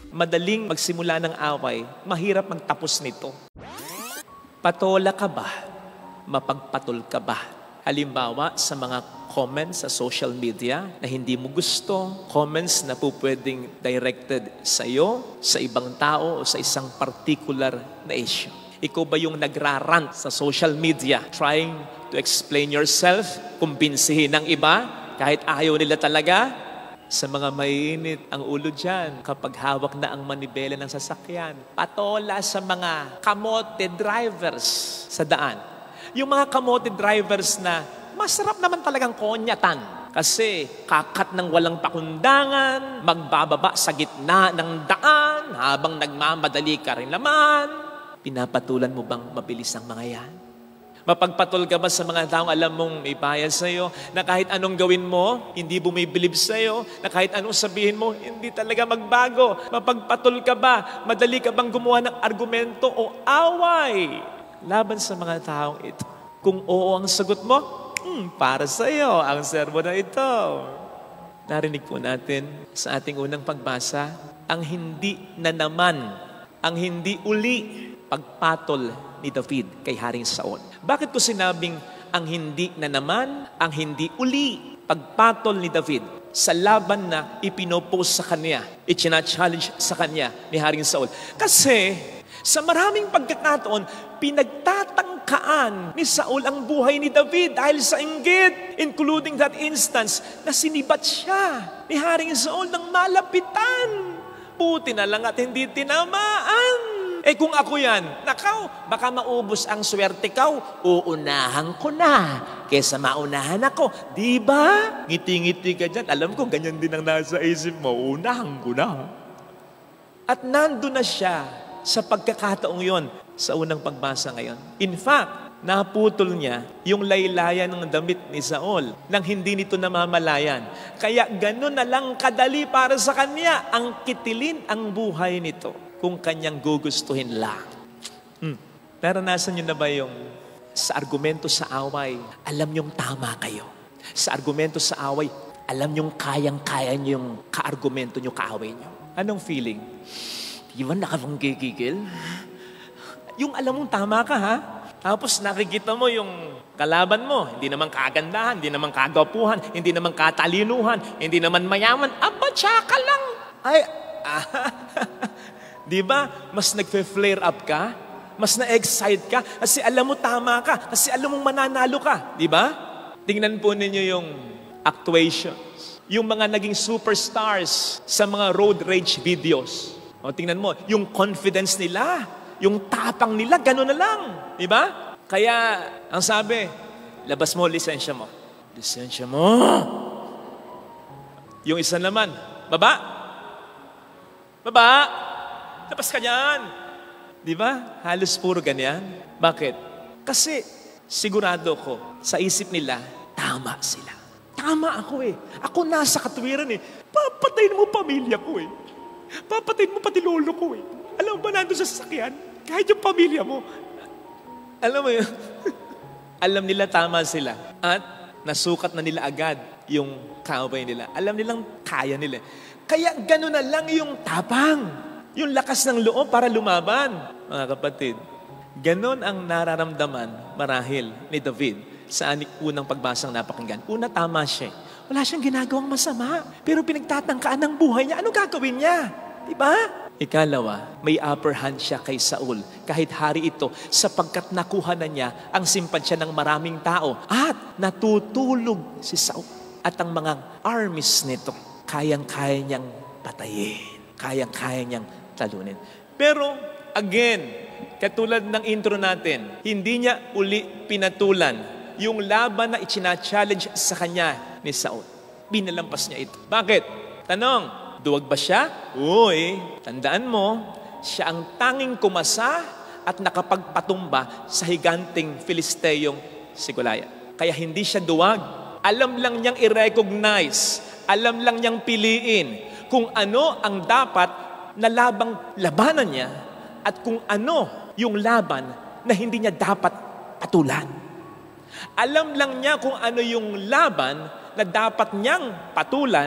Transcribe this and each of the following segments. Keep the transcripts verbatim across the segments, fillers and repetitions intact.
madaling magsimula ng away, mahirap magtapos nito. Patola ka ba? Mapagpatol ka ba? Halimbawa, sa mga comments sa social media na hindi mo gusto, comments na po pwedeng directed sa iyo, sa ibang tao, o sa isang particular na issue. Ikaw ba yung nagrarant sa social media, trying to explain yourself, kumbinsihin ng iba, kahit ayaw nila talaga? Sa mga mainit ang ulo dyan, kapag hawak na ang manibela ng sasakyan, patola sa mga kamote drivers sa daan. Yung mga kamote drivers na masarap naman talagang konyatan. Kasi kakat ng walang pakundangan, magbababa sa gitna ng daan, habang nagmamadali ka rin naman. Pinapatulan mo bang mabilis ang mga yan? Mapagpatol ka ba sa mga taong alam mong may bias sa'yo, na kahit anong gawin mo, hindi bumibilib sa'yo, na kahit anong sabihin mo, hindi talaga magbago? Mapagpatol ka ba? Madali ka bang gumawa ng argumento o away laban sa mga taong ito? Kung oo ang sagot mo, hmm, para sa'yo ang sermon na ito. Narinig po natin sa ating unang pagbasa, ang hindi na naman, ang hindi uli, pagpatol ni David kay Haring Saul. Bakit ko sinabing ang hindi na naman, ang hindi uli, pagpatol ni David sa laban na ipinopose sa kanya, ichina-challenge sa kanya ni Haring Saul? Kasi sa maraming pagkakataon, pinagtatangkaan ni Saul ang buhay ni David dahil sa inggit, including that instance na sinibat siya ni Haring Saul ng malapitan. Buti na lang at hindi tinamaan. Eh kung ako yan, nakaw, baka maubos ang swerte kaw, uunahan ko na, kesa maunahan ako. Di ba? Ngiti-ngiti ka dyan. Alam ko, ganyan din ang nasa isip mo, unahan ko na. At nandun na siya sa pagkakataong yon sa unang pagbasa ngayon. In fact, naputol niya yung laylayan ng damit ni Saul nang hindi nito namamalayan. Kaya gano'n na lang kadali para sa kanya ang kitilin ang buhay nito kung kanyang gugustuhin lang. Hmm. Naranasan niyo na ba yung sa argumento sa away, alam niyong tama kayo. Sa argumento sa away, alam niyong kayang-kaya niyo yung kaargumento niyo, kaaway niyo. Anong feeling? Di ba nakapanggigigil? Yung alam mong tama ka, ha? Tapos nakikita mo yung kalaban mo, hindi naman kagandahan, hindi naman kagapuhan, hindi naman katalinuhan, hindi naman mayaman, aba, tsaka lang. Ay, ah, di ba? Mas nagfe-flare up ka, mas na-excite ka, kasi alam mo tama ka, kasi alam mong mananalo ka. Di ba? Tingnan po ninyo yung actuations, yung mga naging superstars sa mga road rage videos. O, tingnan mo, yung confidence nila, yung tapang nila, gano'n na lang. Diba? Kaya, ang sabi, labas mo, lisensya mo. Lisensya mo. Yung isa naman, baba. Baba. Labas ka dyan. Diba? Halos puro ganyan. Bakit? Kasi, sigurado ko, sa isip nila, tama sila. Tama ako eh. Ako nasa katwiran eh. Papatayin mo pamilya ko eh. Papatayin mo pati lolo ko eh. Alam mo ba nandun sa sasakyan? Kahit yung pamilya mo. Alam mo yun? Alam nila tama sila. At nasukat na nila agad yung kaaway nila. Alam nilang kaya nila. Kaya gano'n na lang yung tapang. Yung lakas ng loob para lumaban. Mga kapatid, gano'n ang nararamdaman marahil ni David sa unang pagbasang napakinggan. Una, tama siya. Wala siyang ginagawang masama. Pero pinagtatangkaan ng buhay niya. Ano gagawin niya? Diba? Ikalawa, may upper hand siya kay Saul. Kahit hari ito, sapagkat nakuha na niya ang simpansya ng maraming tao. At natutulog si Saul. At ang mga armies nito, kayang-kaya niyang patayin. Kayang-kaya niyang talunin. Pero, again, katulad ng intro natin, hindi niya uli pinatulan yung laban na ichina-challenge sa kanya ni Saul. Binalampas niya ito. Bakit? Tanong, duwag ba siya? Uy, tandaan mo, siya ang tanging kumasa at nakapagpatumba sa higanting Filisteyong si Goliath. Kaya hindi siya duwag. Alam lang niyang i-recognize, alam lang niyang piliin kung ano ang dapat na labang labanan niya at kung ano yung laban na hindi niya dapat patulan. Alam lang niya kung ano yung laban na dapat niyang patulan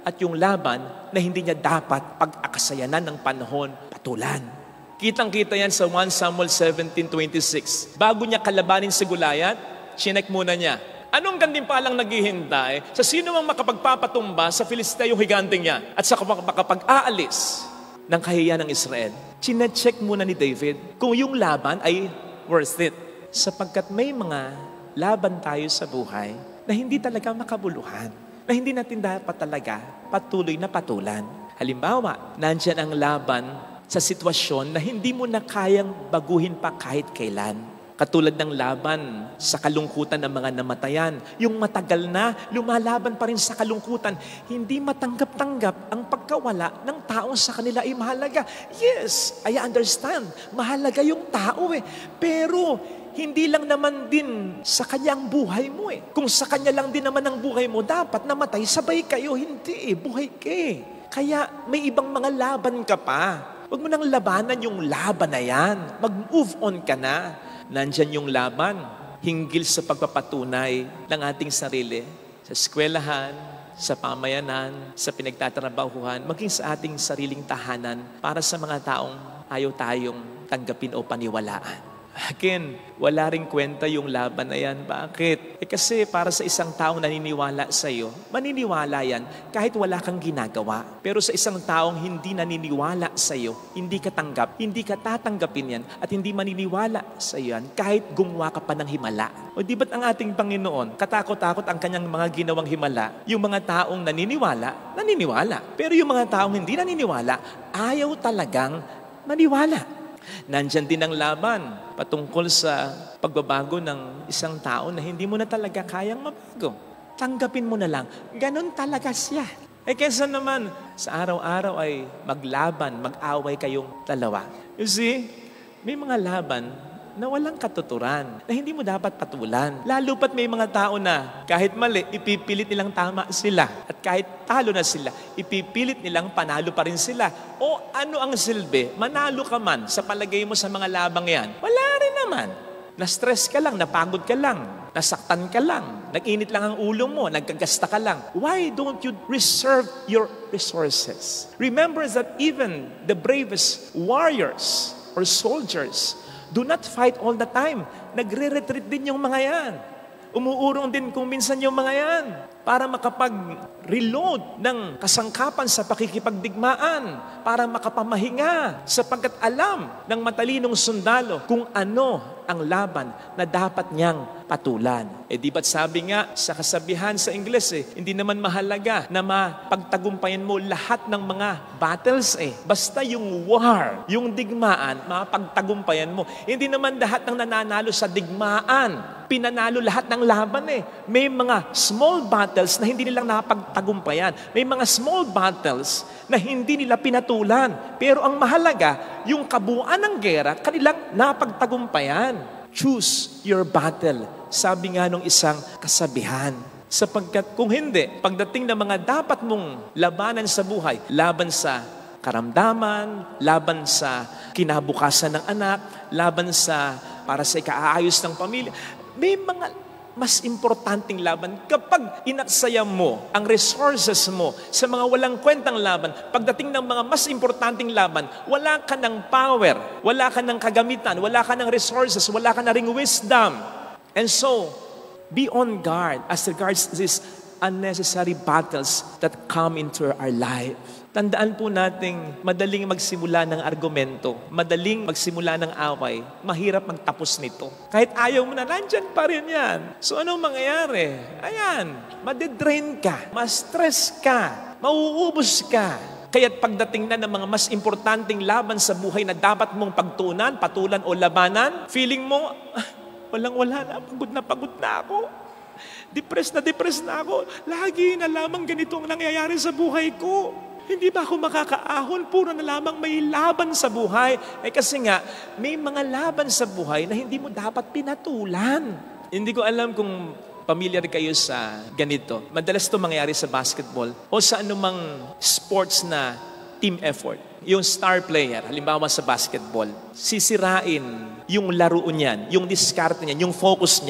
at yung laban na hindi niya dapat pag-akasayanan ng panahon patulan. Kitang-kita yan sa First Samuel seventeen twenty-six. Bago niya kalabanin si Goliath, chinek muna niya. Anong gantimpalang naghihintay sa sino mang makapagpapatumba sa Filisteo yung higanteng niya at sa makapag-aalis ng kahihiyan ng Israel? Chinecheck muna ni David kung yung laban ay worth it. Sapagkat may mga laban tayo sa buhay na hindi talaga makabuluhan, na hindi natin dapat talaga patuloy na patulan. Halimbawa, nandyan ang laban sa sitwasyon na hindi mo na kayang baguhin pa kahit kailan. Katulad ng laban sa kalungkutan ng mga namatayan. Yung matagal na, lumalaban pa rin sa kalungkutan. Hindi matanggap-tanggap ang pagkawala ng tao sa kanila ay mahalaga. Yes, I understand. Mahalaga yung tao eh. Pero hindi lang naman din sa kanya ang buhay mo eh. Kung sa kanya lang din naman ang buhay mo, dapat namatay, sabay kayo. Hindi eh, buhay ka eh. Kaya may ibang mga laban ka pa. Huwag mo nang labanan yung laban na yan. Mag-move on ka na. Nandyan yung laban, hinggil sa pagpapatunay ng ating sarili. Sa eskwelahan, sa pamayanan, sa pinagtatrabahuhan, maging sa ating sariling tahanan para sa mga taong ayaw tayong tanggapin o paniwalaan. Again, wala ring kwenta yung laban na yan. Bakit? Eh kasi para sa isang taong naniniwala sa iyo, maniniwala yan kahit wala kang ginagawa. Pero sa isang taong hindi naniniwala sa iyo, hindi ka tanggap, hindi ka tatanggapin yan at hindi maniniwala sa iyo yan kahit gumawa ka pa ng himala. O di ba't ang ating Panginoon, katakot-takot ang kanyang mga ginawang himala, yung mga taong naniniwala, naniniwala. Pero yung mga taong hindi naniniwala, ayaw talagang maniwala. Nandyan din ang laban patungkol sa pagbabago ng isang tao na hindi mo na talaga kayang mabago. Tanggapin mo na lang. Ganon talaga siya. Eh kesa naman, sa araw-araw ay maglaban, mag-away kayong dalawa. You see, may mga laban na walang katuturan, na hindi mo dapat patulan. Lalo pat may mga tao na kahit mali, ipipilit nilang tama sila. At kahit talo na sila, ipipilit nilang panalo pa rin sila. O ano ang silbi? Manalo ka man sa palagay mo sa mga labang yan. Wala rin naman. Na-stress ka lang, napagod ka lang, nasaktan ka lang, nag-init lang ang ulo mo, nagkagasta ka lang. Why don't you reserve your resources? Remember that even the bravest warriors or soldiers do not fight all the time. Nagre-retreat din yung mga yan. Umuurong din kung minsan yung mga yan para makapag-reload ng kasangkapan sa pakikipagdigmaan, para makapamahinga sapagkat alam ng matalinong sundalo kung ano ang laban na dapat niyang patulan. Eh di ba't sabi nga sa kasabihan sa Ingles eh, hindi naman mahalaga na mapagtagumpayan mo lahat ng mga battles eh. Basta yung war, yung digmaan, mapagtagumpayan mo. Hindi naman lahat ng nananalo sa digmaan, pinanalo lahat ng laban eh. May mga small battles na hindi nilang napagtagumpayan. May mga small battles na hindi nila pinatulan. Pero ang mahalaga, yung kabuuan ng gera, kanilang napagtagumpayan. Choose your battle. Sabi nga nung isang kasabihan. Sapagkat kung hindi, pagdating ng mga dapat mong labanan sa buhay, laban sa karamdaman, laban sa kinabukasan ng anak, laban sa para sa ikaayos ng pamilya, may mga mas importanteng laban. Kapag inaksaya mo ang resources mo sa mga walang kwentang laban, pagdating ng mga mas importanteng laban, wala ka ng power, wala ka ng kagamitan, wala ka ng resources, wala ka na ring wisdom. And so, be on guard as regards these unnecessary battles that come into our life. Tandaan po nating madaling magsimula ng argumento, madaling magsimula ng away, mahirap magtapos nito. Kahit ayaw mo na, nandyan pa rin yan. So anong mangyayari? Ayan, madedrain ka, ma-stress ka, mauubos ka. Kaya't pagdating na ng mga mas importanteng laban sa buhay na dapat mong pagtunan, patulan o labanan, feeling mo, ah, walang-wala na, pagod na pagod na ako. Depressed na depressed na ako. Lagi na lamang ganito ang nangyayari sa buhay ko. Hindi ba ako makakaahon? Puro na lamang may laban sa buhay. Eh kasi nga, may mga laban sa buhay na hindi mo dapat pinatulan. Hindi ko alam kung familiar kayo sa ganito. Madalas ito mangyayari sa basketball o sa anumang sports na team effort. Yung star player, halimbawa sa basketball, sisirain yung laro niyan, yung diskarte niyan, yung focus niyan.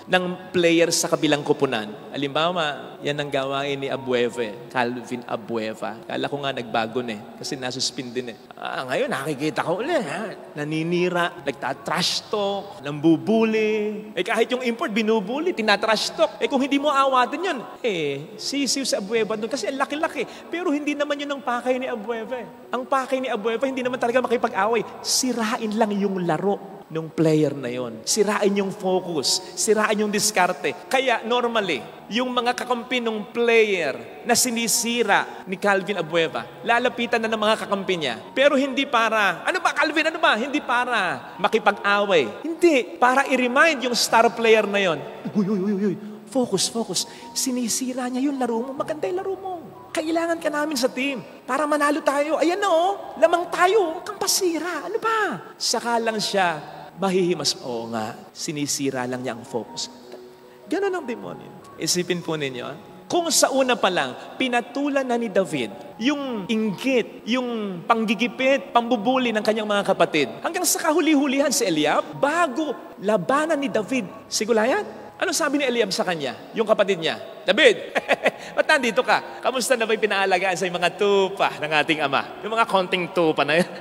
ng player sa kabilang koponan. Halimbawa, yan ang gawain ni Abueva, Calvin Abueva. Kala ko nga nagbago na eh, kasi nasuspend din eh. Ah, ngayon, nakikita ko ulit, ha? Naninira, nagtatrash talk, nambubuli. Eh kahit yung import, binubuli, tinatrash talk. Eh kung hindi mo awatin yun, eh, sisiw sa Abueva doon. Kasi ang laki-laki. Pero hindi naman yun ang pakay ni Abueva. Ang pakay ni Abueva, hindi naman talaga makipag-away. Sirain lang yung laro nung player na yon. Sirain yung focus, sirain yung diskarte. Kaya normally, yung mga kakampi ng player na sinisira ni Calvin Abueva, lalapitan na ng mga kakampi niya. Pero hindi para, ano ba Calvin, ano ba? Hindi para makipag-away. Hindi, para i-remind yung star player na yon. Uy, uy, uy, uy, focus, focus. Sinisira niya yung laro mo, maganda yung laro mo. Kailangan ka namin sa team para manalo tayo. Ayan na oh, lamang tayo, huwag kang pasira. Ano ba? Saka lang siya mahihimas. Oo nga, sinisira lang niya ang focus. Ganon ang demonyo. Isipin po ninyo, kung sa una pa lang, pinatulan na ni David yung inggit, yung panggigipit, pambubuli ng kanyang mga kapatid. Hanggang sa kahuli-hulihan si Eliab, bago labanan ni David si Goliath. Ano sabi ni Eliab sa kanya, yung kapatid niya? David, ba't nandito ka? Kamusta na ba'y pinaalagaan sa mga tupa ng ating ama? Yung mga konting tupa na yun.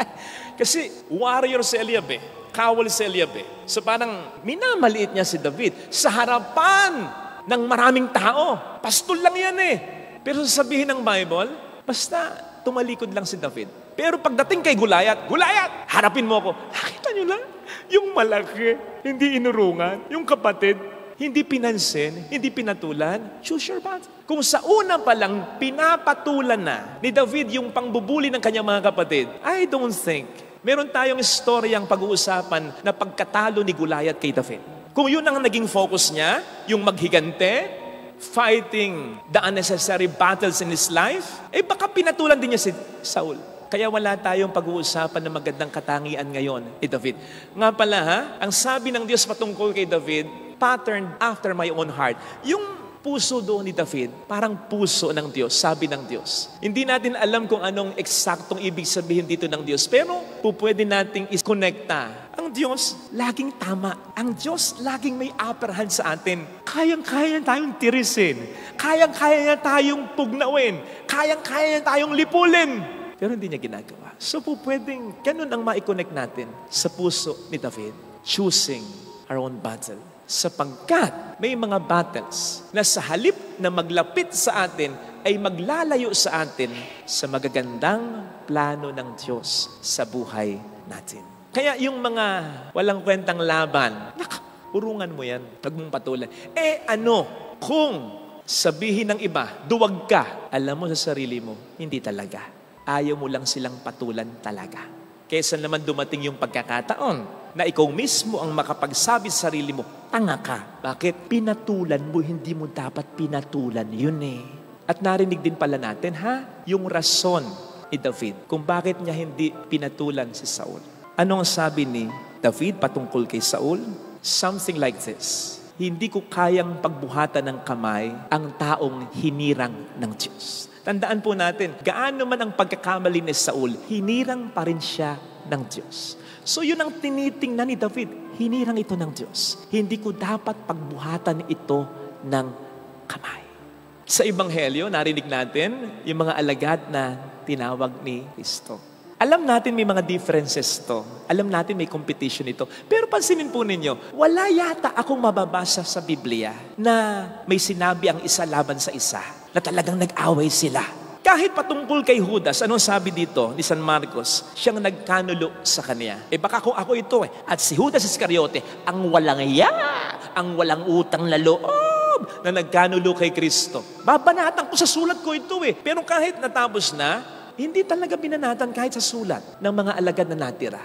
Kasi warrior si Eliab eh. Kawal si Eliab eh. So parang minamaliit niya si David sa harapan ng maraming tao. Pastol lang yan eh. Pero sasabihin ng Bible, basta tumalikod lang si David. Pero pagdating kay Goliath, Goliath, harapin mo ako. Nakita niyo lang, yung malaki, hindi inurungan, yung kapatid, hindi pinansin, hindi pinatulan, choose your battle. Kung sa una pa lang, pinapatulan na ni David yung pangbubuli ng kanyang mga kapatid, I don't think meron tayong istoryang pag-uusapan na pagkatalo ni Goliath kay David. Kung yun ang naging focus niya, yung maghigante, fighting the unnecessary battles in his life, eh baka pinatulan din niya si Saul. Kaya wala tayong pag-uusapan ng magandang katangian ngayon ni David. Nga pala ha, ang sabi ng Diyos patungkol kay David, patterned after my own heart. Yung puso doon ni David, parang puso ng Diyos, sabi ng Diyos. Hindi natin alam kung anong eksaktong ibig sabihin dito ng Diyos, pero pupwede nating iskonekta. Ang Diyos, laging tama. Ang Diyos, laging may upper hand sa atin. Kayang-kaya niya tayong tirisin. Kayang-kaya niya tayong pugnawin. Kayang-kaya niya tayong lipulin. Pero hindi niya ginagawa. So pupwedeng ganun ang ma-connect natin sa puso ni David. Choosing our own battle. Sapagkat may mga battles na sa halip na maglapit sa atin ay maglalayo sa atin sa magagandang plano ng Diyos sa buhay natin. Kaya yung mga walang kwentang laban, nakapurungan mo yan, huwag mong patulan. Eh ano, kung sabihin ng iba, duwag ka, alam mo sa sarili mo, hindi talaga. Ayaw mo lang silang patulan talaga. Kesa naman dumating yung pagkakataon na ikaw mismo ang makapagsabi sa sarili mo, tanga ka. Bakit? Pinatulan mo, hindi mo dapat pinatulan. Yun eh. At narinig din pala natin, ha? Yung rason ni David kung bakit niya hindi pinatulan si Saul. Ano ang sabi ni David patungkol kay Saul? Something like this. Hindi ko kayang pagbuhatan ng kamay ang taong hinirang ng Diyos. Tandaan po natin, gaano man ang pagkakamali ni Saul, hinirang pa rin siya ng Diyos. So yun ang tinitingnan ni David, hinirang ito ng Diyos. Hindi ko dapat pagbuhatan ito ng kamay. Sa Ebanghelyo, narinig natin yung mga alagad na tinawag ni Kristo. Alam natin may mga differences to. Alam natin may competition ito. Pero pansinin po ninyo, wala yata akong mababasa sa Biblia na may sinabi ang isa laban sa isa, na talagang nag-away sila. Kahit patungkol kay Judas, anong sabi dito ni San Marcos? Siyang nagkanulo sa kanya. Eh baka kung ako ito eh. At si Judas Iscariote, ang walang iya, ang walang utang na loob, na nagkanulo kay Kristo. Babanatan ko sa sulat ko ito eh. Pero kahit natapos na, hindi talaga binanatan kahit sa sulat ng mga alagad na natira.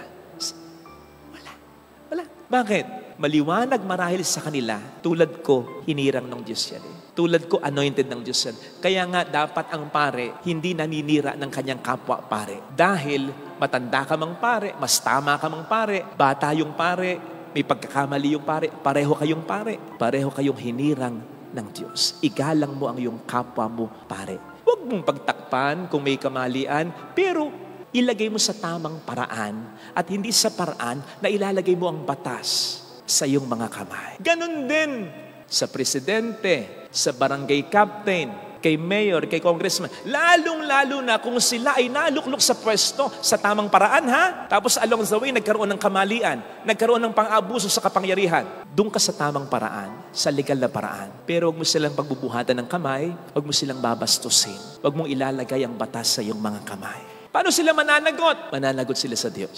Wala. Wala. Bakit? Maliwanag marahil sa kanila, tulad ko, hinirang ng Diyos yan eh. Tulad ko, anointed ng Diyos yan. Kaya nga, dapat ang pare, hindi naninira ng kanyang kapwa pare. Dahil matanda ka mang pare, mas tama ka mang pare, bata yung pare, may pagkakamali yung pare, pareho kayong pare, pareho kayong hinirang ng Diyos. Igalang mo ang iyong kapwa mo pare. Huwag mong pagtakpan kung may kamalian, pero ilagay mo sa tamang paraan at hindi sa paraan na ilalagay mo ang batas sa iyong mga kamay. Ganon din sa presidente, sa barangay captain, kay mayor, kay congressman. Lalong-lalo na kung sila ay naluklok sa pwesto sa tamang paraan, ha? Tapos along the way, nagkaroon ng kamalian, nagkaroon ng pang-abuso sa kapangyarihan. Doon ka sa tamang paraan, sa legal na paraan. Pero huwag mo silang pagbubuhatan ng kamay, huwag mo silang babastusin. Huwag mong ilalagay ang batas sa iyong mga kamay. Paano sila mananagot? Mananagot sila sa Diyos.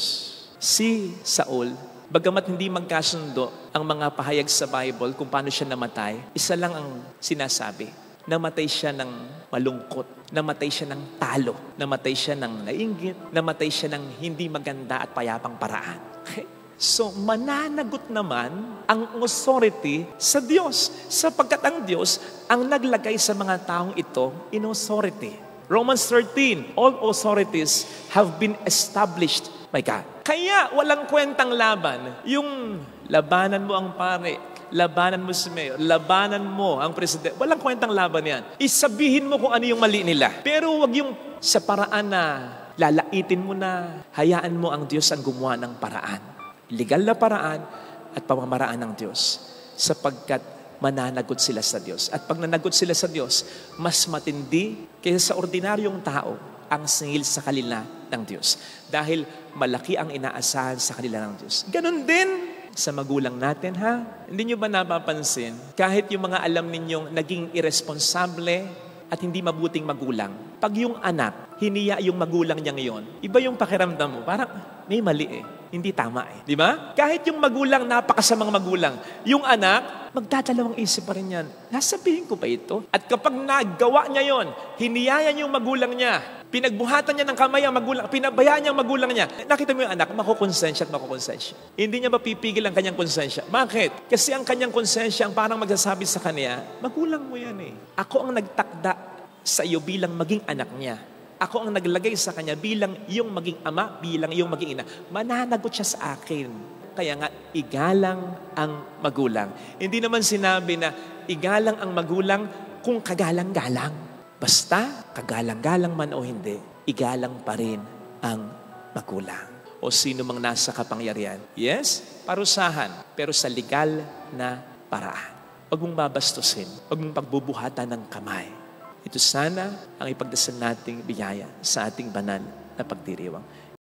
Si Saul, bagamat hindi magkasundo ang mga pahayag sa Bible kung paano siya namatay, isa lang ang sinasabi. Namatay siya ng malungkot, namatay siya ng talo, namatay siya ng nainggit, namatay siya ng hindi maganda at payapang paraan. Okay? So, mananagot naman ang authority sa Diyos, sapagkat ang Diyos ang naglagay sa mga taong ito in authority. Romans thirteen, all authorities have been established by God. Kaya walang kwentang laban. Yung labanan mo ang pare, labanan mo si mayor, labanan mo ang presidente. Walang kwentang laban yan. Isabihin mo kung ano yung mali nila. Pero wag yung sa paraan na lalaitin mo na, hayaan mo ang Diyos ang gumawa ng paraan. Legal na paraan at pamamaraan ng Diyos. Sapagkat mananagot sila sa Diyos. At pag nanagot sila sa Diyos, mas matindi kaysa sa ordinaryong tao ang singil sa kanila ng Diyos. Dahil malaki ang inaasahan sa kanila ng Diyos. Ganon din sa magulang natin, ha? Hindi nyo ba napapansin? Kahit yung mga alam ninyong naging irresponsable at hindi mabuting magulang, pag yung anak, hiniya yung magulang niya ngayon, iba yung pakiramdam mo. Parang may mali eh. Hindi tama eh. Di ba? Kahit yung magulang, napakasamang magulang, yung anak, magdadalawang isip pa rin yan. Nasabihin ko ba ito? At kapag nagawa niya yon, hiniyayan yung magulang niya, pinagbuhatan niya ng kamay ang magulang, pinabayaan niya ang magulang niya. Nakita mo yung anak, makukonsensya at makukonsensya. Hindi niya mapipigil ang kanyang konsensya. Bakit? Kasi ang kanyang konsensya ang parang magsasabi sa kanya, magulang mo yan eh. Ako ang nagtakda sa iyo bilang maging anak niya. Ako ang naglagay sa kanya bilang iyong maging ama, bilang iyong maging ina. Mananagot siya sa akin. Kaya nga, igalang ang magulang. Hindi naman sinabi na igalang ang magulang kung kagalang-galang. Basta, kagalang-galang man o hindi, igalang pa rin ang magulang. O sino mang nasa kapangyarihan. Yes, parusahan, pero sa legal na paraan. Huwag mong babastusin, huwag mong pagbubuhatan ng kamay. Ito sana ang ipagdasal nating biyaya sa ating banal na pagdiriwang.